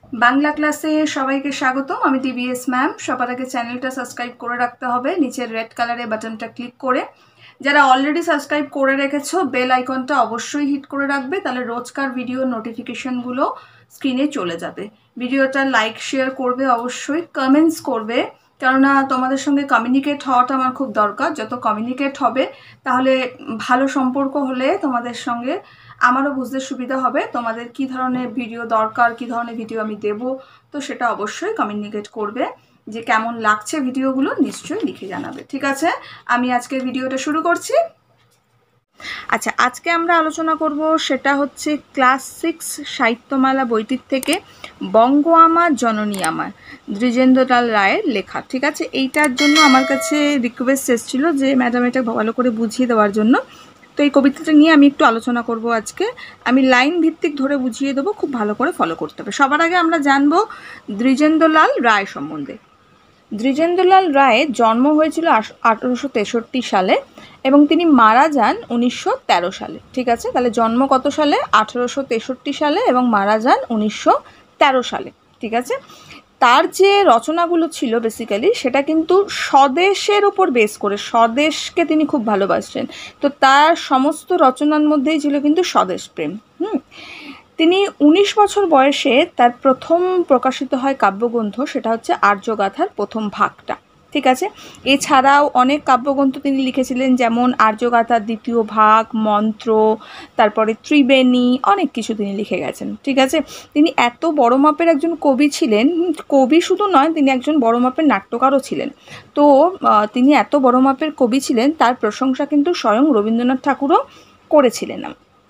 বাংলা ক্লাসে সবাইকে স্বাগতম। আমি ডিবিএস ম্যাম। সবার আগে চ্যানেলটা সাবস্ক্রাইব করে রাখতে হবে, নিচের রেড কালারের বাটনটা ক্লিক করে। যারা অলরেডি সাবস্ক্রাইব করে রেখেছো বেল আইকনটা অবশ্যই হিট করে রাখবে, তাহলে রোজকার ভিডিও নোটিফিকেশনগুলো স্ক্রিনে চলে যাবে। ভিডিওটা লাইক শেয়ার করবে, অবশ্যই কমেন্টস করবে, কেননা তোমাদের সঙ্গে কমিউনিকেট হওয়াটা আমার খুব দরকার। যত কমিউনিকেট হবে তাহলে ভালো সম্পর্ক হলে তোমাদের সঙ্গে আমারও বুঝতে সুবিধা হবে তোমাদের কি ধরনের ভিডিও দরকার, কি ধরনের ভিডিও আমি দেব। তো সেটা অবশ্যই কমিউনিকেট করবে, যে কেমন লাগছে ভিডিওগুলো নিশ্চয়ই লিখে জানাবে। ঠিক আছে, আমি আজকের ভিডিওটা শুরু করছি। আচ্ছা, আজকে আমরা আলোচনা করব সেটা হচ্ছে ক্লাস 6 সাহিত্যমালা বইটির থেকে বঙ্গ আমার জননী আমার, দ্বিজেন্দ্রলাল রায়ের লেখা। ঠিক আছে, এইটার জন্য আমার কাছে রিকোয়েস্ট এসেছিল যে ম্যাডাম এটা ভালো করে বুঝিয়ে দেওয়ার জন্য। তো এই কবিতাটা নিয়ে আমি একটু আলোচনা করব আজকে। আমি লাইন ভিত্তিক ধরে বুঝিয়ে দেবো, খুব ভালো করে ফলো করতে হবে। সবার আগে আমরা জানবো দ্বিজেন্দ্রলাল রায় সম্বন্ধে। দ্বিজেন্দ্রলাল রায়ের জন্ম হয়েছিল 1863 সালে এবং তিনি মারা যান 1913 সালে। ঠিক আছে, তাহলে জন্ম কত সালে? 1863 সালে এবং মারা যান 1913 সালে। ঠিক আছে, তার যে রচনাগুলো ছিল বেসিক্যালি সেটা কিন্তু স্বদেশের উপর বেস করে, স্বদেশকে তিনি খুব ভালোবাসছেন। তো তার সমস্ত রচনার মধ্যেই ছিল কিন্তু স্বদেশ প্রেম। তিনি 19 বছর বয়সে তার প্রথম প্রকাশিত হয় কাব্যগ্রন্থ, সেটা হচ্ছে আর্যগাথার প্রথম ভাগটা। ঠিক আছে, এছাড়াও অনেক কাব্যগ্রন্থ তিনি লিখেছিলেন, যেমন আর্যগাথার দ্বিতীয় ভাগ, মন্ত্র, তারপরে ত্রিবেণী, অনেক কিছু তিনি লিখে গেছেন। ঠিক আছে, তিনি এত বড় মাপের একজন কবি ছিলেন। কবি শুধু নয়, তিনি একজন বড় মাপের নাট্যকারও ছিলেন। তো তিনি এত বড় মাপের কবি ছিলেন, তার প্রশংসা কিন্তু স্বয়ং রবীন্দ্রনাথ ঠাকুরও করেছিলেন।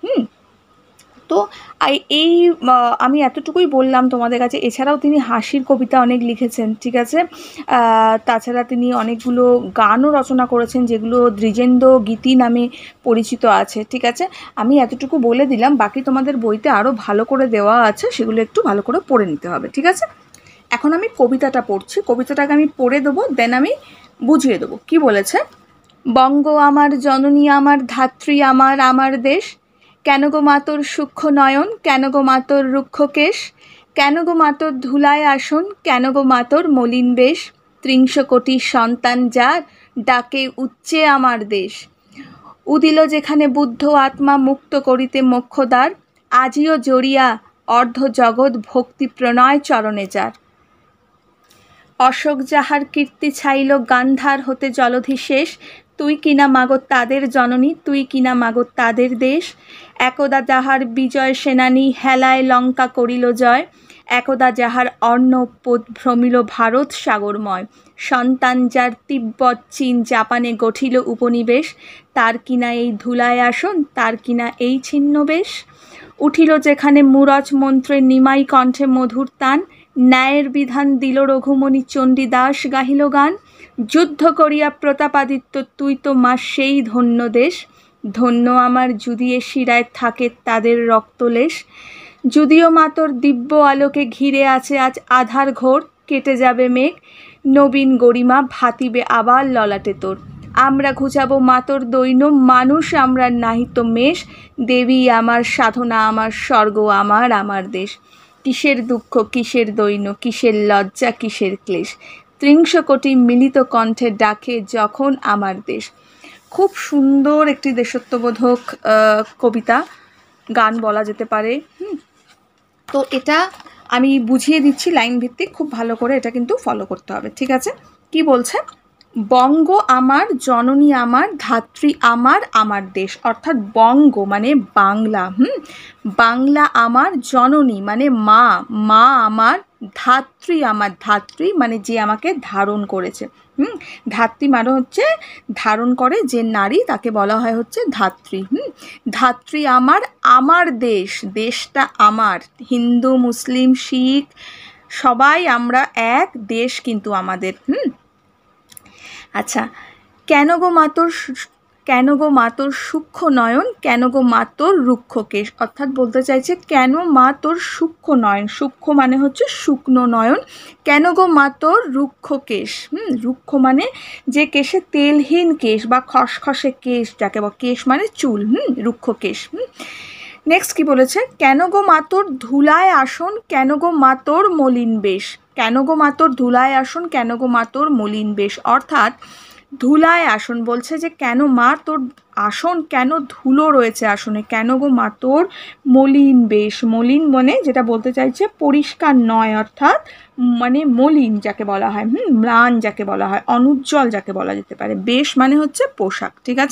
তো এই আমি এতটুকুই বললাম তোমাদের কাছে। এছাড়াও তিনি হাসির কবিতা অনেক লিখেছেন। ঠিক আছে, তাছাড়া তিনি অনেকগুলো গানও রচনা করেছেন, যেগুলো দ্বিজেন্দ্র গীতি নামে পরিচিত আছে। ঠিক আছে, আমি এতটুকু বলে দিলাম, বাকি তোমাদের বইতে আরও ভালো করে দেওয়া আছে, সেগুলো একটু ভালো করে পড়ে নিতে হবে। ঠিক আছে, এখন আমি কবিতাটা পড়ছি। কবিতাটাকে আমি পড়ে দেবো, দেন আমি বুঝিয়ে দেবো কি বলেছে। বঙ্গ আমার জননী আমার, ধাত্রী আমার, আমার দেশ। কেন গো মাতোর সূক্ষ্ম নয়ন, কেন গো মাতোর রুক্ষ কেশ, কেন গো মাতোর ধুলায় আসন, কেন গো মাতোর মলিন বেশ। ৩০০ কোটি সন্তান যার, ডাকে উচ্চে আমার দেশ। উদিল যেখানে বুদ্ধ আত্মা, মুক্ত করিতে মোক্ষদ্বার। আজিও জড়িয়া অর্ধ জগৎ, ভক্তি প্রণয় চরণে যার। অশোক যাহার কীর্তি ছাইল, গান্ধার হতে জলধি শেষ। তুই কিনা মাগো তাদের জননী, তুই কিনা মাগো তাদের দেশ। একদা যাহার বিজয় সেনানী, হেলায় লঙ্কা করিল জয়। একদা যাহার অর্ণব ভ্রমিল ভারত সাগরময়। সন্তান যার তিব্বত চীন জাপানে গঠিল উপনিবেশ। তার কিনা এই ধুলায় আসন, তার কিনা এই ছিন্নবেশ। উঠিল যেখানে মুরজ মন্ত্রে, নিমাই কণ্ঠে মধুর তান। ন্যায়ের বিধান দিল রঘুমণি, চণ্ডীদাস গাহিল গান। যুদ্ধ করিয়া প্রতাপাদিত্য, তুই তো মা সেই ধন্য দেশ। ধন্য আমার যদি এ শিরায় থাকে তাদের রক্তলেশ। যদিও মাতর দিব্য আলোকে ঘিরে আছে আজ আধার ঘোর। কেটে যাবে মেঘ, নবীন গরিমা ভাতিবে আবার ললাটে তোর। আমরা ঘুচাবো মাতর দৈন্য, মানুষ আমরা নাহিত মেষ। দেবী আমার, সাধনা আমার, স্বর্গ আমার, আমার দেশ। কিসের দুঃখ, কিসের দৈন্য, কিসের লজ্জা, কিসের ক্লেশ। ৩০০ কোটি মিলিত কণ্ঠে ডাকে যখন আমার দেশ। খুব সুন্দর একটি দেশত্ববোধক কবিতা, গান বলা যেতে পারে। তো এটা আমি বুঝিয়ে দিচ্ছি লাইন ভিত্তিক, খুব ভালো করে এটা কিন্তু ফলো করতে হবে। ঠিক আছে, কি বলছে? বঙ্গ আমার জননী আমার, ধাত্রী আমার, আমার দেশ। অর্থাৎ বঙ্গ মানে বাংলা, বাংলা আমার, জননী মানে মা, মা আমার, ধাত্রী আমার, ধাত্রী মানে যে আমাকে ধারণ করেছে। ধাত্রী মানে হচ্ছে ধারণ করে যে নারী, তাকে বলা হয় হচ্ছে ধাত্রী। ধাত্রী আমার, আমার দেশ, দেশটা আমার। হিন্দু, মুসলিম, শিখ সবাই আমরা এক, দেশ কিন্তু আমাদের। আচ্ছা, কেন গো মাতোর, কেন গো মাতোর সূক্ষ্ম নয়ন, কেন গো মাতোর রুক্ষ কেশ। অর্থাৎ বলতে চাইছে কেন মা তোর সূক্ষ্ম নয়ন, সূক্ষ্ম মানে হচ্ছে শুকনো নয়ন। কেন গো মাতোর রুক্ষ কেশ, রুক্ষ মানে যে কেশে তেলহীন কেশ বা খসখসে কেশ যাকে বলে, কেশ মানে চুল, রুক্ষ কেশ। নেক্সট কি বলেছে, কেন গো মাতোর ধুলায় আসন, কেন গো মাতোর মলিন বেশ। কেন গো মাতোর ধুলায় আসন, কেন গো মাতোর মলিন বেশ, অর্থাৎ ধুলায় আসন বলছে যে কেন মা তোর আসন কেন ধুলো রয়েছে আসনে, কেন গো মা তোর মলিন বেশ। মলিন মানে যেটা বলতে চাইছে পরিষ্কার নয়, অর্থাৎ মানে মলিন যাকে বলা হয়, ম্লান যাকে বলা হয়, অনুজ্জ্বল যাকে বলা যেতে পারে। বেশ মানে হচ্ছে পোশাক, ঠিক আছে।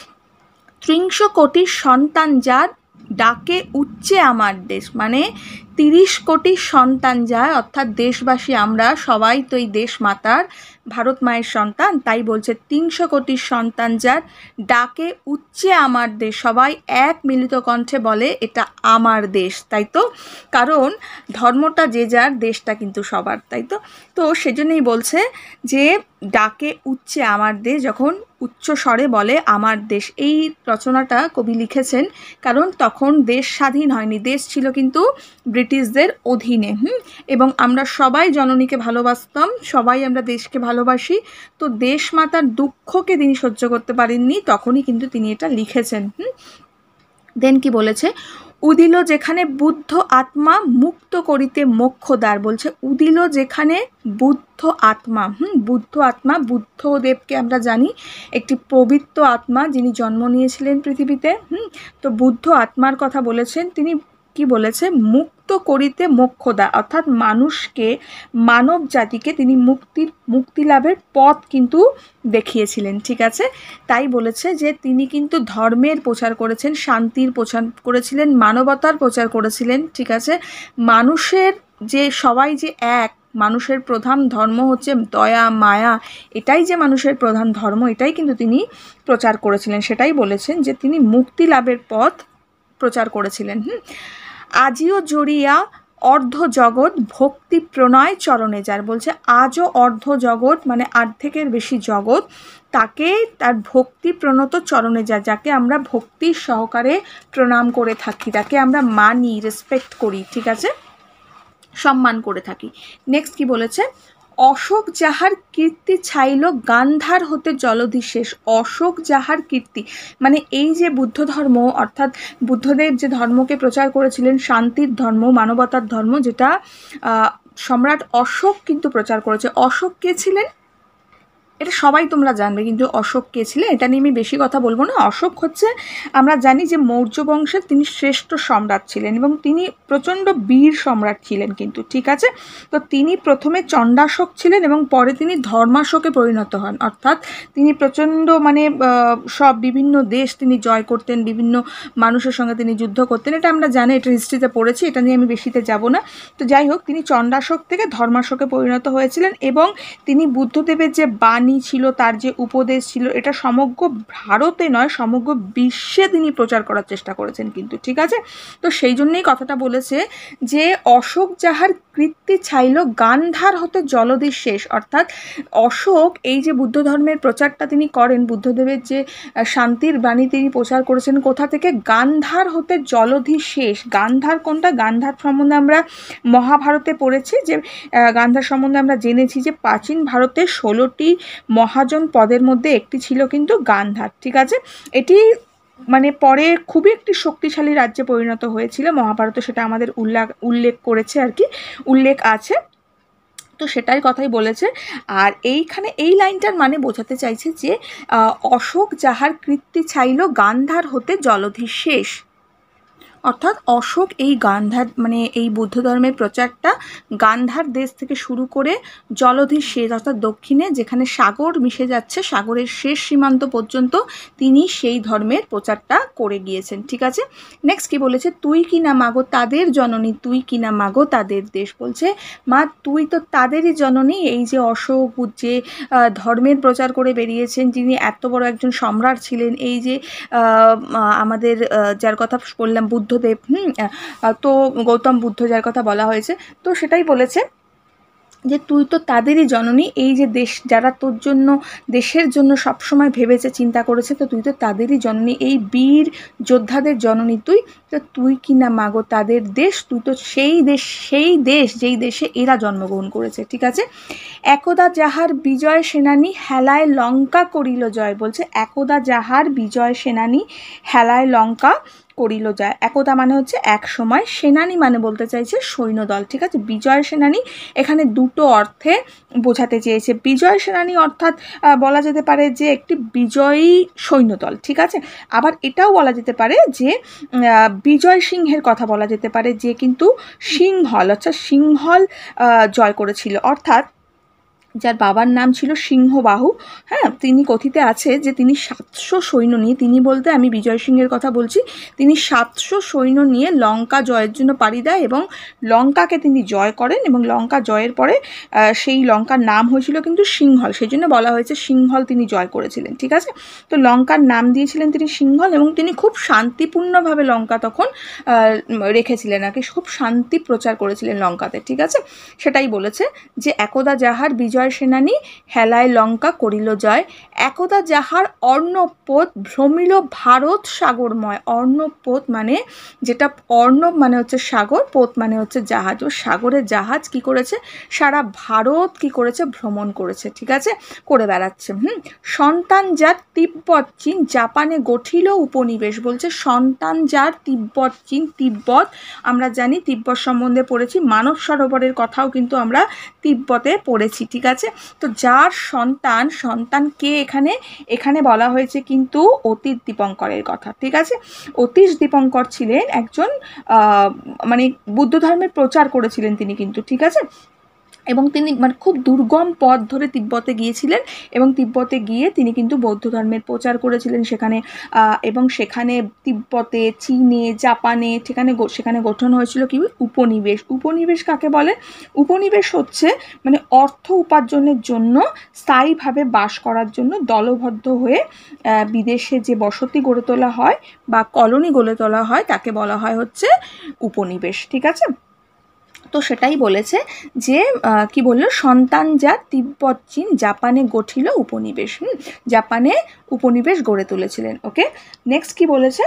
৩০ কোটির সন্তান যার ডাকে উচ্চে আমার দেশ, মানে ৩০ কোটির সন্তান যায়, অর্থাৎ দেশবাসী আমরা সবাই তো এই দেশ মাতার ভারত মায়ের সন্তান, তাই বলছে ৩০০ কোটির সন্তান যার ডাকে উচ্চে আমার দেশ, সবাই এক মিলিত কণ্ঠে বলে এটা আমার দেশ, তাই তো, কারণ ধর্মটা যে যার, দেশটা কিন্তু সবার, তাই তো। তো সেজন্যই বলছে যে ডাকে উচ্চে আমার দেশ, যখন উচ্চ স্বরে বলে আমার দেশ। এই রচনাটা কবি লিখেছেন কারণ তখন দেশ স্বাধীন হয়নি, দেশ ছিল কিন্তু ব্রিটিশদের অধীনে, এবং আমরা সবাই জননীকে ভালোবাসতাম, সবাই আমরা দেশকে ভালোবাসি, তো দেশ মাতার দুঃখকে তিনি সহ্য করতে পারেননি, তখনই কিন্তু তিনি এটা লিখেছেন। দেন কি বলেছে, উদিল যেখানে বুদ্ধ আত্মা মুক্ত করিতে মোক্ষদ্বার, বলছে উদিল যেখানে বুদ্ধ আত্মা, বুদ্ধ আত্মা, বুদ্ধদেবকে আমরা জানি একটি পবিত্র আত্মা যিনি জন্ম নিয়েছিলেন পৃথিবীতে, তো বুদ্ধ আত্মার কথা বলেছেন তিনি, কি বলেছে, মুক্ত করিতে মোক্ষদ্বার, অর্থাৎ মানুষকে, মানব জাতিকে তিনি মুক্তি লাভের পথ কিন্তু দেখিয়েছিলেন, ঠিক আছে। তাই বলেছে যে তিনি কিন্তু ধর্মের প্রচার করেছেন, শান্তির প্রচার করেছিলেন, মানবতার প্রচার করেছিলেন, ঠিক আছে। মানুষের যে সবাই যে এক, মানুষের প্রধান ধর্ম হচ্ছে দয়া মায়া, এটাই যে মানুষের প্রধান ধর্ম, এটাই কিন্তু তিনি প্রচার করেছিলেন, সেটাই বলেছেন যে তিনি মুক্তি লাভের পথ প্রচার করেছিলেন। আজিও জড়িয়া অর্ধ জগৎ ভক্তি প্রণয় চরণে যার, বলছে আজও অর্ধ জগৎ মানে অর্ধেকের বেশি জগৎ তাকে তার ভক্তি প্রণত চরণে যায়, যাকে আমরা ভক্তির সহকারে প্রণাম করে থাকি, তাকে আমরা মানি, রেসপেক্ট করি, ঠিক আছে, সম্মান করে থাকি। নেক্সট কি বলেছে, অশোক যাহার কীর্তি ছাইল গান্ধার হতে জলধি শেষ। অশোক যাহার কীর্তি মানে এই যে বুদ্ধ ধর্ম, অর্থাৎ বুদ্ধদেব যে ধর্মকে প্রচার করেছিলেন, শান্তির ধর্ম, মানবতার ধর্ম, যেটা সম্রাট অশোক কিন্তু প্রচার করেছে। অশোক কে ছিলেন এটা সবাই তোমরা জানবে, কিন্তু অশোক কে ছিলেন এটা নিয়ে আমি বেশি কথা বলবো না। অশোক হচ্ছে, আমরা জানি যে মৌর্য বংশের তিনি শ্রেষ্ঠ সম্রাট ছিলেন এবং তিনি প্রচণ্ড বীর সম্রাট ছিলেন কিন্তু, ঠিক আছে। তো তিনি প্রথমে চণ্ডাশোক ছিলেন এবং পরে তিনি ধর্মাশোকে পরিণত হন, অর্থাৎ তিনি প্রচণ্ড মানে সব বিভিন্ন দেশ তিনি জয় করতেন, বিভিন্ন মানুষের সঙ্গে তিনি যুদ্ধ করতেন, এটা আমরা জানি, এটা হিস্ট্রিতে পড়েছি, এটা নিয়ে আমি বেশিতে যাব না। তো যাই হোক, তিনি চণ্ডাশোক থেকে ধর্মাশোকে পরিণত হয়েছিলেন এবং তিনি বুদ্ধদেবের যে বাণী ছিল, তার যে উপদেশ ছিল, এটা সমগ্র ভারতে নয় সমগ্র বিশ্বে তিনি প্রচার করার চেষ্টা করেছেন কিন্তু, ঠিক আছে। তো সেই জন্যই কথাটা বলেছে যে অশোক যাহার কীর্তি ছাইল গান্ধার হতে জলধি শেষ, অর্থাৎ অশোক এই যে বুদ্ধ ধর্মের প্রচারটা তিনি করেন, বুদ্ধদেবের যে শান্তির বাণী তিনি প্রচার করেছেন, কোথা থেকে, গান্ধার হতে জলধি শেষ। গান্ধার কোনটা, গান্ধার সম্বন্ধে আমরা মহাভারতে পড়েছি, যে গান্ধার সম্বন্ধে আমরা জেনেছি যে প্রাচীন ভারতে 16টি মহাজন পদের মধ্যে একটি ছিল কিন্তু গান্ধার, ঠিক আছে। এটি মানে পরে খুবই একটি শক্তিশালী রাজ্যে পরিণত হয়েছিল, মহাভারতে সেটা আমাদের উল্লেখ করেছে আর কি, উল্লেখ আছে, তো সেটাই কথাই বলেছে। আর এইখানে এই লাইনটার মানে বোঝাতে চাইছে যে অশোক যাহার কীর্তি ছাইল গান্ধার হতে জলধি শেষ, অর্থাৎ অশোক এই গান্ধার মানে এই বৌদ্ধ ধর্মের প্রচারটা গান্ধার দেশ থেকে শুরু করে জলধির শেষ, অর্থাৎ দক্ষিণে যেখানে সাগর মিশে যাচ্ছে, সাগরের শেষ সীমান্ত পর্যন্ত তিনি সেই ধর্মের প্রচারটা করে গিয়েছেন, ঠিক আছে। নেক্সট কি বলেছে, তুই কি না মাগো তাদের জননী, তুই কি না মাগো তাদের দেশ, বলছে মা তুই তো তাদেরই জননী। এই যে অশোক যে ধর্মের প্রচার করে বেরিয়েছেন, যিনি এত বড় একজন সম্রাট ছিলেন, এই যে আমাদের যার কথা বললাম বুদ্ধদেব, তো গৌতম বুদ্ধ যার কথা বলা হয়েছে, তো সেটাই বলেছে যে তুই তো তাদেরই জননী, এই যে দেশ যারা তোর জন্য দেশের জন্য সবসময় ভেবেছে, চিন্তা করেছে, তো তুই তো তাদেরই জননী, এই বীর যোদ্ধাদের জননী তুই, তো তুই কি না মাগো তাদের দেশ, তুই তো সেই দেশ যেই দেশে এরা জন্মগ্রহণ করেছে, ঠিক আছে। একদা যাহার বিজয় সেনানী হেলায় লঙ্কা করিল জয়, বলছে একদা যাহার বিজয় সেনানী হেলায় লঙ্কা করিল যায়। একদা মানে হচ্ছে এক সময়, সেনানী মানে বলতে চাইছে সৈন্যদল, ঠিক আছে। বিজয় সেনানী এখানে দুটো অর্থে বোঝাতে চেয়েছে। বিজয় সেনানী অর্থাৎ বলা যেতে পারে যে একটি বিজয়ী সৈন্যদল, ঠিক আছে। আবার এটাও বলা যেতে পারে যে বিজয় সিংহের কথা বলা যেতে পারে, যে কিন্তু সিংহল অর্থাৎ সিংহল জয় করেছিল, অর্থাৎ যার বাবার নাম ছিল সিংহবাহু। হ্যাঁ, তিনি কথিতে আছে যে তিনি 700 সৈন্য নিয়ে, তিনি বলতে আমি বিজয় সিংহের কথা বলছি, তিনি 700 সৈন্য নিয়ে লঙ্কা জয়ের জন্য পাড়ি দেয় এবং লঙ্কাকে তিনি জয় করেন, এবং লঙ্কা জয়ের পরে সেই লঙ্কার নাম হয়েছিল কিন্তু সিংহল, সেই জন্য বলা হয়েছে সিংহল তিনি জয় করেছিলেন, ঠিক আছে। তো লঙ্কার নাম দিয়েছিলেন তিনি সিংহল, এবং তিনি খুব শান্তিপূর্ণভাবে লঙ্কা তখন রেখেছিলেন আর কি, খুব শান্তি প্রচার করেছিলেন লঙ্কাতে, ঠিক আছে। সেটাই বলেছে যে একদা যাহার বিজয় সেনানী হেলায় লঙ্কা করিল জয়, একদা যাহার অর্ণবপোত ভ্রমিল ভারত সাগরময়। অর্ণবপোত মানে যেটা, অর্ণব মানে হচ্ছে সাগর, পোত মানে হচ্ছে জাহাজ, ও সাগরের জাহাজ কি করেছে, সারা ভারত কি করেছে, ভ্রমণ করেছে, ঠিক আছে, করে বেড়াচ্ছে। সন্তান যার তিব্বত চীন জাপানে গঠিল উপনিবেশ, বলছে সন্তান যার তিব্বত চীন, তিব্বত আমরা জানি, তিব্বত সম্বন্ধে পড়েছি, মানস সরোবরের কথাও কিন্তু আমরা তিব্বতে পড়েছি, ঠিক আছে। তো যার সন্তান, সন্তান কে এখানে, এখানে বলা হয়েছে কিন্তু অতীশ দীপঙ্করের কথা, ঠিক আছে। অতীশ দীপঙ্কর ছিলেন একজন মানে বুদ্ধ ধর্মের প্রচার করেছিলেন তিনি কিন্তু, ঠিক আছে। এবং তিনি মানে খুব দুর্গম পথ ধরে তিব্বতে গিয়েছিলেন, এবং তিব্বতে গিয়ে তিনি কিন্তু বৌদ্ধ ধর্মের প্রচার করেছিলেন সেখানে, এবং সেখানে তিব্বতে, চীনে, জাপানে সেখানে গঠন হয়েছিল কি উপনিবেশ। উপনিবেশ কাকে বলে? উপনিবেশ হচ্ছে মানে অর্থ উপার্জনের জন্য, স্থায়ীভাবে বাস করার জন্য দলবদ্ধ হয়ে বিদেশে যে বসতি গড়ে তোলা হয় বা কলোনি গড়ে তোলা হয় তাকে বলা হয় হচ্ছে উপনিবেশ, ঠিক আছে। তো সেটাই বলেছে যে কি বললো, সন্তান যা তিব্বত চীন জাপানে গঠিল উপনিবেশ, জাপানে উপনিবেশ গড়ে তুলেছিলেন। ওকে, নেক্সট কি বলেছে,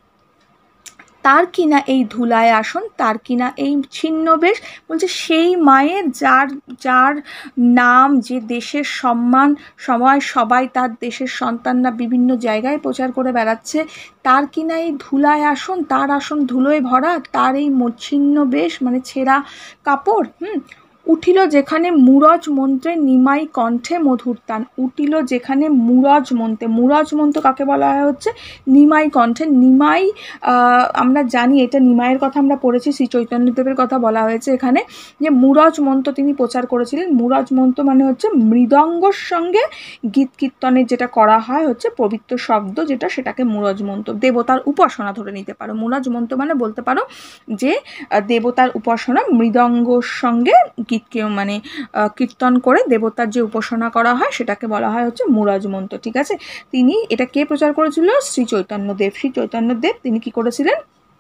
তার কিনা এই ধুলায় আসন, তার কিনা এই ছিন্নবেশ, বলছে সেই মায়ের যার যার নাম, যে দেশের সম্মান সময় সবাই তার দেশের সন্তানরা বিভিন্ন জায়গায় প্রচার করে বেড়াচ্ছে, তার কিনা এই ধুলায় আসন, তার আসন ধুলোয় ভরা, তার এই ছিন্নবেশ মানে ছেঁড়া কাপড়, উঠিল যেখানে মুরজ মন্ত্রে নিমাই কণ্ঠে মধুর তান। উঠিল যেখানে মুরজ মন্ত্রে, মুরজ মন্ত্র কাকে বলা হয় হচ্ছে নিমাই কণ্ঠে। নিমাই আমরা জানি, এটা নিমাইয়ের কথা আমরা পড়েছি, শ্রী চৈতন্যদেবের কথা বলা হয়েছে এখানে, যে মুরজ মন্ত্র তিনি প্রচার করেছিলেন। মুরজ মন্ত্র মানে হচ্ছে মৃদঙ্গর সঙ্গে গীত কীর্তনের যেটা করা হয় হচ্ছে পবিত্র শব্দ যেটা, সেটাকে মুরজ মন্ত্র। দেবতার উপাসনা ধরে নিতে পারো, মুরজ মন্ত্র মানে বলতে পারো যে দেবতার উপাসনা, মৃদঙ্গর সঙ্গে মানে কীর্তন করে দেবতার যে উপাসনা করা হয় সেটাকে বলা হয় হচ্ছে মুরজ মন্ত্র, ঠিক আছে। তিনি এটা কে প্রচার করেছিল? শ্রী চৈতন্যদেব। শ্রী চৈতন্যদেব তিনি কি করেছিলেন,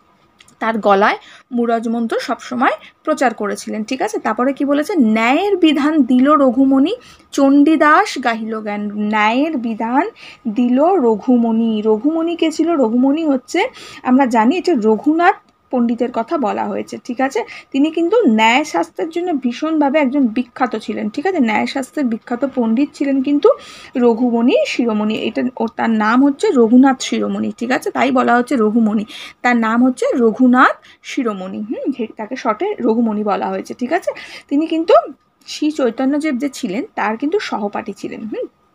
তার গলায় মুরজ মন্ত্র সবসময় প্রচার করেছিলেন, ঠিক আছে। তারপরে কি বলেছে, ন্যায়ের বিধান দিল রঘুমণি চণ্ডীদাস গাহিল জ্ঞান। ন্যায়ের বিধান দিল রঘুমণি। রঘুমণি কে ছিল? রঘুমণি হচ্ছে আমরা জানি এটা রঘুনাথ পণ্ডিতের কথা বলা হয়েছে, ঠিক আছে। তিনি কিন্তু ন্যায়শাস্ত্রের জন্য ভীষণভাবে একজন বিখ্যাত ছিলেন, ঠিক আছে। ন্যায়শাস্ত্রের বিখ্যাত পণ্ডিত ছিলেন কিন্তু রঘুমণি শিরোমণি, এটা তার নাম হচ্ছে রঘুনাথ শিরোমণি, ঠিক আছে। তাই বলা হচ্ছে রঘুমণি, তার নাম হচ্ছে রঘুনাথ শিরোমণি, তাকে শর্টে রঘুমণি বলা হয়েছে, ঠিক আছে। তিনি কিন্তু শ্রী চৈতন্যদেব যে ছিলেন তার কিন্তু সহপাঠী ছিলেন।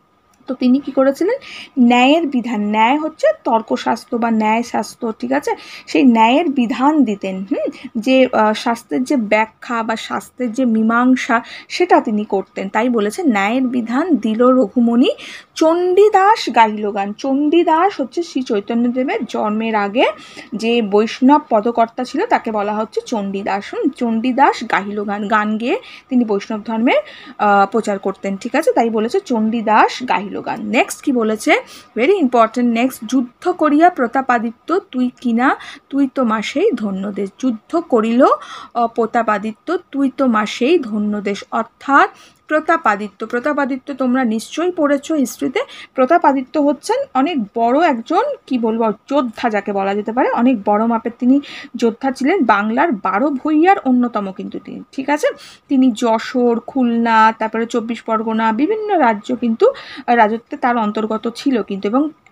তো তিনি কি করেছিলেন, ন্যায়ের বিধান, ন্যায় হচ্ছে তর্কশাস্ত্র বা ন্যায়শাস্ত্র, ঠিক আছে, সেই ন্যায়ের বিধান দিতেন, যে শাস্ত্রের যে ব্যাখ্যা বা শাস্ত্রের যে মীমাংসা সেটা তিনি করতেন। তাই বলেছে ন্যায়ের বিধান দিল রঘুমণি চণ্ডীদাস গাইল গান। চণ্ডীদাস হচ্ছে শ্রী চৈতন্যদেবের জন্মের আগে যে বৈষ্ণব পদকর্তা ছিল তাকে বলা হচ্ছে চণ্ডীদাস। চণ্ডীদাস গাইল গান, গান গেয়ে তিনি বৈষ্ণব ধর্মের প্রচার করতেন, ঠিক আছে। তাই বলেছে চণ্ডীদাস গাইল গান। নেক্সট কি বলেছে, ভেরি ইম্পর্টেন্ট নেক্সট, যুদ্ধ করিয়া প্রতাপাদিত্য তুই কিনা তুই তো মাসেই ধন্য দেশ। যুদ্ধ করিল প্রতাপাদিত্য তুই তো মাসেই ধন্য দেশ, অর্থাৎ প্রতাপাদিত্য, প্রতাপাদিত্য তোমরা নিশ্চয়ই পড়েছো হিস্ট্রিতে। প্রতাপাদিত্য হচ্ছেন অনেক বড় একজন কি বলবো যোদ্ধা যাকে বলা যেতে পারে, অনেক বড় মাপের তিনি যোদ্ধা ছিলেন, বাংলার 12 ভূঁইয়ার অন্যতম কিন্তু তিনি, ঠিক আছে। তিনি যশোর, খুলনা, তারপরে 24 পরগনা বিভিন্ন রাজ্য কিন্তু রাজত্বে তার অন্তর্গত ছিল কিন্তু, এবং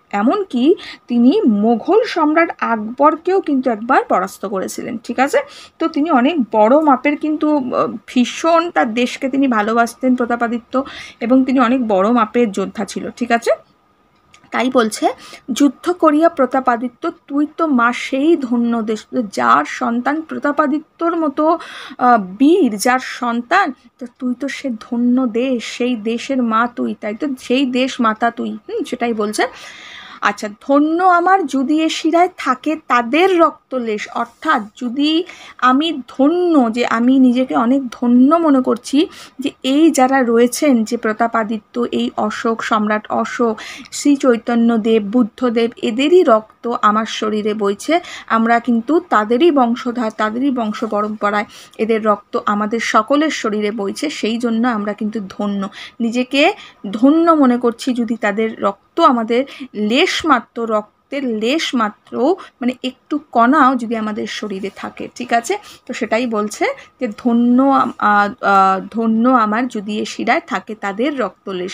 এমনকি তিনি মোগল সম্রাট আকবরকেও কিন্তু একবার পরাস্ত করেছিলেন। ঠিক আছে, তো তিনি অনেক বড় মাপের কিন্তু ভীষণ তার দেশকে তিনি ভালোবাসতেন প্রতাপাদিত্য, এবং তিনি অনেক বড় মাপের যোদ্ধা ছিল। ঠিক আছে, তাই বলছে যুদ্ধ করিয়া প্রতাপাদিত্য তুই তো মা সেই ধন্য দেশ, যার সন্তান প্রতাপাদিত্যর মতো বীর, যার সন্তান, তো তুই তো সে ধন্য দেশ, সেই দেশের মা তুই, তাই তো সেই দেশ মাতা তুই। সেটাই বলছে। আচ্ছা, ধন্য আমার যদি এ শিরায় থাকে তাদের রক্তলেশ, অর্থাৎ যদি আমি ধন্য, যে আমি নিজেকে অনেক ধন্য মনে করছি যে এই যারা রয়েছেন, যে প্রতাপাদিত্য, এই অশোক সম্রাট অশোক, শ্রী চৈতন্যদেব, বুদ্ধদেব, এদেরই রক্ত আমার শরীরে বইছে, আমরা কিন্তু তাদেরই বংশধর, তাদেরই বংশ পরম্পরায় এদের রক্ত আমাদের সকলের শরীরে বইছে, সেই জন্য আমরা কিন্তু ধন্য, নিজেকে ধন্য মনে করছি যদি তাদের রক্ত আমাদের লেশমাত্র, রক্তের লেশমাত্র মানে একটু কণাও যদি আমাদের শরীরে থাকে। ঠিক আছে, তো সেটাই বলছে যে ধন্য ধন্য আমার যদি এ শিরায় থাকে তাদের রক্তলেশ।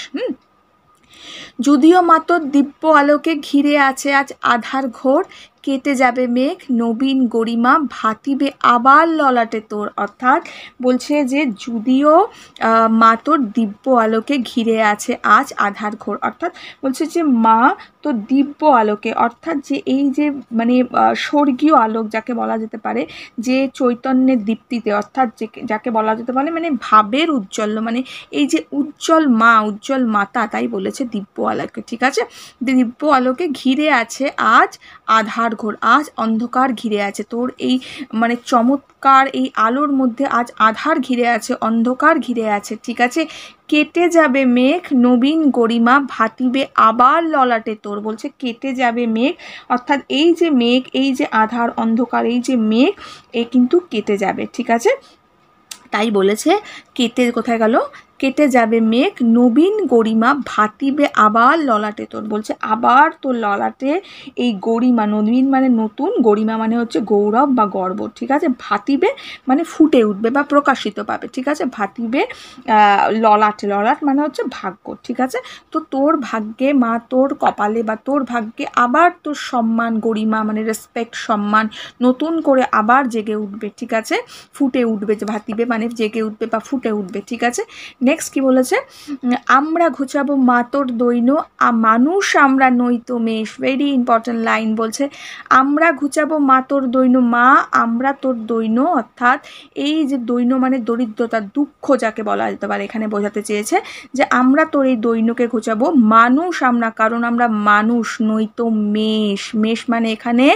যদিও মাতর দিব্য আলোকে ঘিরে আছে আজ আধার ঘোর, কেটে যাবে মেঘ নবীন গরিমা ভাতিবে আবার ললাটে তোর। অর্থাৎ বলছে যে যদিও মাতর দিব্য আলোকে ঘিরে আছে আজ আধার ঘোর, অর্থাৎ বলছে যে মা তো দিব্য আলোকে, অর্থাৎ যে এই যে মানে স্বর্গীয় আলোক যাকে বলা যেতে পারে, যে চৈতন্যের দীপ্তিতে, অর্থাৎ যাকে বলা যেতে পারে মানে ভাবের উজ্জ্বল্য, মানে এই যে উজ্জ্বল মা, উজ্জ্বল মাতা, তাই বলেছে দিব্য আলোকে। ঠিক আছে, দিব্য আলোকে ঘিরে আছে আজ আধার ঘোর, আজ অন্ধকার ঘিরে আছে তোর এই মানে চমৎকার এই আলোর মধ্যে আজ আধার ঘিরে আছে, অন্ধকার ঘিরে আছে। ঠিক আছে, কেটে যাবে মেঘ নবীন গরিমা ভাতিবে আবার ললাটে তোর। বলছে কেটে যাবে মেঘ, অর্থাৎ এই যে মেঘ, এই যে আধার অন্ধকার, এই যে মেঘ, এ কিন্তু কেটে যাবে। ঠিক আছে, তাই বলেছে কেটে কোথায় গেল, কেটে যাবে মেঘ নবীন গরিমা ভাতিবে আবার ললাটে তোর। বলছে আবার তোর ললাটে এই গরিমা, নবীন মানে নতুন, গরিমা মানে হচ্ছে গৌরব বা গর্ব। ঠিক আছে, ভাতিবে মানে ফুটে উঠবে বা প্রকাশিত পাবে। ঠিক আছে, ভাতিবে ললাট, ললাট মানে হচ্ছে ভাগ্য। ঠিক আছে, তো তোর ভাগ্যে মা, তোর কপালে বা তোর ভাগ্যে আবার তোর সম্মান, গরিমা মানে রেসপেক্ট, সম্মান নতুন করে আবার জেগে উঠবে। ঠিক আছে, ফুটে উঠবে, যে ভাতিবে মানে জেগে উঠবে বা ফুটে উঠবে। ঠিক আছে, নেক্সট কি বলেছে, আমরা ঘুচাবো মাতর দৈন্য মানুষ আমরা নইতো মেষ। Very important line. বলছে আমরা ঘুচাবো মাতর দৈন্য, মা আমরা তোর দৈন্য, অর্থাৎ এই যে দৈন্য মানে দরিদ্রতা, দুঃখ যাকে বলা যেতে পারে, এখানে বোঝাতে চেয়েছে যে আমরা তোর এই দৈন্যকে ঘুচাবো মানুষ আমরা, কারণ আমরা মানুষ, নইতো মেষ। মেষ মানে এখানে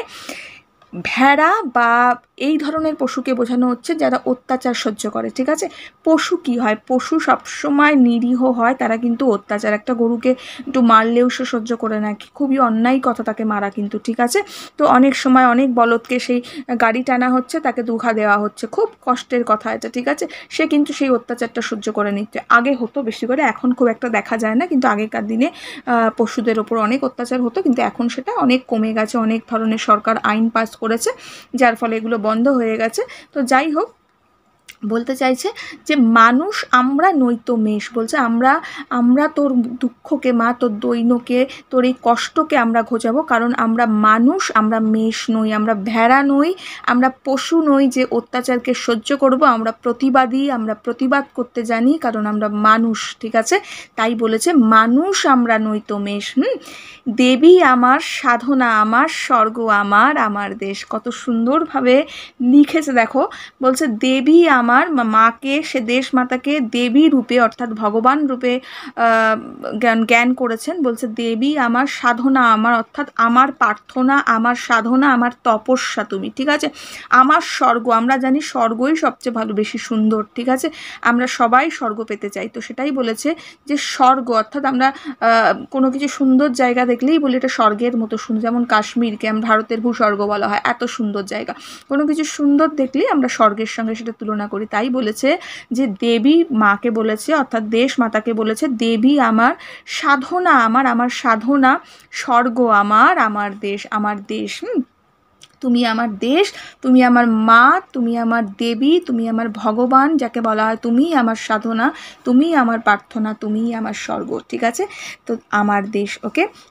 ভেড়া বা এই ধরনের পশুকে বোঝানো হচ্ছে যারা অত্যাচার সহ্য করে। ঠিক আছে, পশু কি হয়, পশু সবসময় নিরীহ হয়, তারা কিন্তু অত্যাচার, একটা গরুকে একটু মারলেও সে সহ্য করে না, খুবই অন্যায় কথা তাকে মারা কিন্তু। ঠিক আছে, তো অনেক সময় অনেক বলদকে সেই গাড়ি টানা হচ্ছে, তাকে দুঘা দেওয়া হচ্ছে, খুব কষ্টের কথা এটা। ঠিক আছে, সে কিন্তু সেই অত্যাচারটা সহ্য করে নিচ্ছে। আগে হতো বেশি করে, এখন খুব একটা দেখা যায় না, কিন্তু আগেকার দিনে পশুদের ওপর অনেক অত্যাচার হতো, কিন্তু এখন সেটা অনেক কমে গেছে, অনেক ধরনের সরকার আইন পাস করেছে, যার ফলে এগুলো বন্ধ হয়ে গেছে। তো যাই হোক, বলতে চাইছে যে মানুষ আমরা নইতো মেষ। বলছে আমরা তোর দুঃখকে মা, তোর দৈন্যকে, তোর এই কষ্টকে আমরা ঘোচাবো, কারণ আমরা মানুষ, আমরা মেষ নই, আমরা ভেড়া নই, আমরা পশু নই যে অত্যাচারকে সহ্য করব, আমরা প্রতিবাদী, আমরা প্রতিবাদ করতে জানি, কারণ আমরা মানুষ। ঠিক আছে, তাই বলেছে মানুষ আমরা নইতো মেষ। দেবী আমার সাধনা আমার স্বর্গ আমার, আমার দেশ। কত সুন্দরভাবে লিখেছে দেখো। বলছে দেবী আমার, মাকে, সে দেশ মাতাকে দেবী রূপে অর্থাৎ ভগবান রূপে জ্ঞান করেছেন। বলছে দেবী আমার সাধনা আমার, অর্থাৎ আমার প্রার্থনা, আমার সাধনা, আমার তপস্যা তুমি। ঠিক আছে, আমার স্বর্গ, আমরা জানি স্বর্গই সবচেয়ে ভালো, বেশি সুন্দর। ঠিক আছে, আমরা সবাই স্বর্গ পেতে চাই, তো সেটাই বলেছে যে স্বর্গ, অর্থাৎ আমরা কোনো কিছু সুন্দর জায়গা দেখলেই বলি এটা স্বর্গের মতো সুন্দর, যেমন কাশ্মীরকে ভারতের ভূস্বর্গ বলা হয়, এত সুন্দর জায়গা। কোনো কিছু সুন্দর দেখলেই আমরা স্বর্গের সঙ্গে সেটা তুলনা করি। তাই বলেছে যে দেবী মাকে বলেছে, অর্থাৎ দেশ মাতাকে বলেছে দেবী আমার সাধনা আমার, আমার সাধনা স্বর্গ আমার, আমার দেশ, আমার দেশ। তুমি আমার দেশ, তুমি আমার মা, তুমি আমার দেবী, তুমি আমার ভগবান যাকে বলা হয়, তুমিই আমার সাধনা, তুমিই আমার প্রার্থনা, তুমিই আমার স্বর্গ। ঠিক আছে, তো আমার দেশ। ওকে,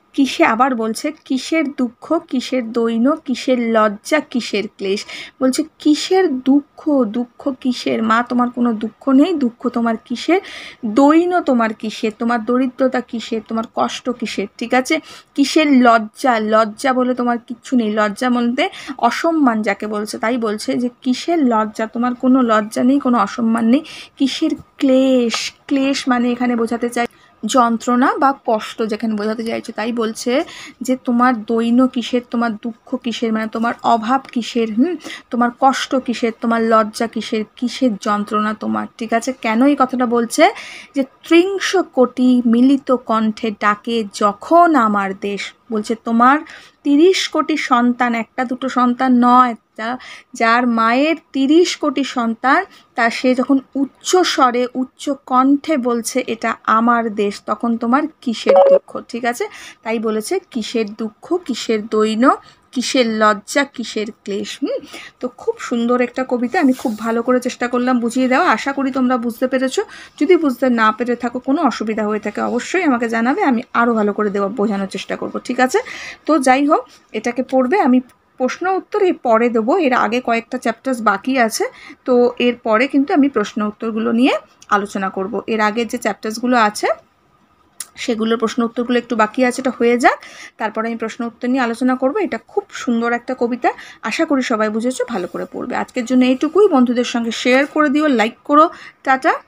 কিসে, আবার বলছে কিসের দুঃখ, কিসের দৈন্য, কিসের লজ্জা, কিসের ক্লেশ। বলছে কিসের দুঃখ, দুঃখ কিসের? মা তোমার কোনো দুঃখ নেই, দুঃখ তোমার কিসের? দৈন্য তোমার কিসের? তোমার দরিদ্রতা কিসের? তোমার কষ্ট কিসের? ঠিক আছে। কিসের লজ্জা, লজ্জা বলে তোমার কিচ্ছু নেই, লজ্জা বলতে অসম্মান যাকে বলছে, তাই বলছে যে কিসের লজ্জা, তোমার কোনো লজ্জা নেই, কোনো অসম্মান নেই। কিসের ক্লেশ, ক্লেশ মানে এখানে বোঝাতে চাই যন্ত্রণা বা কষ্ট যেখানে বোঝাতে চাইছে, তাই বলছে যে তোমার দৈন্য কিসের, তোমার দুঃখ কিসের, মানে তোমার অভাব কিসের, তোমার কষ্ট কিসের, তোমার লজ্জা কিসের, কিসের যন্ত্রণা তোমার। ঠিক আছে। কেন এই কথাটা বলছে? যে ৩০ কোটি মিলিত কণ্ঠে ডাকে যখন আমার দেশ। বলছে তোমার ৩০ কোটি সন্তান, একটা দুটো সন্তান নয়, যার মায়ের ৩০ কোটি সন্তান, তা সে যখন উচ্চ স্বরে উচ্চ কণ্ঠে বলছে এটা আমার দেশ, তখন তোমার কিসের দুঃখ। ঠিক আছে। তাই বলেছে কিসের দুঃখ, কিসের দৈন্য, কিসের লজ্জা, কিসের ক্লেশ। তো খুব সুন্দর একটা কবিতা, আমি খুব ভালো করে চেষ্টা করলাম বুঝিয়ে দেওয়া, আশা করি তোমরা বুঝতে পেরেছো। যদি বুঝতে না পেরে থাকো, কোনো অসুবিধা হয়ে থাকে, অবশ্যই আমাকে জানাবে, আমি আরও ভালো করে বোঝানোর চেষ্টা করব। ঠিক আছে। তো যাই হোক, এটাকে পড়বে, আমি প্রশ্ন উত্তর এর পরে দেবো, এর আগে কয়েকটা চ্যাপ্টার্স বাকি আছে, তো এর পরে কিন্তু আমি প্রশ্ন উত্তরগুলো নিয়ে আলোচনা করব। এর আগের যে চ্যাপ্টার্সগুলো আছে সেগুলোর প্রশ্ন উত্তরগুলো একটু বাকি আছে, এটা হয়ে যাক, তারপরে আমি প্রশ্ন উত্তর নিয়ে আলোচনা করব। এটা খুব সুন্দর একটা কবিতা, আশা করি সবাই বুঝেছো, ভালো করে পড়বে। আজকের জন্য এইটুকুই, বন্ধুদের সঙ্গে শেয়ার করে দিও, লাইক করো, টাটা।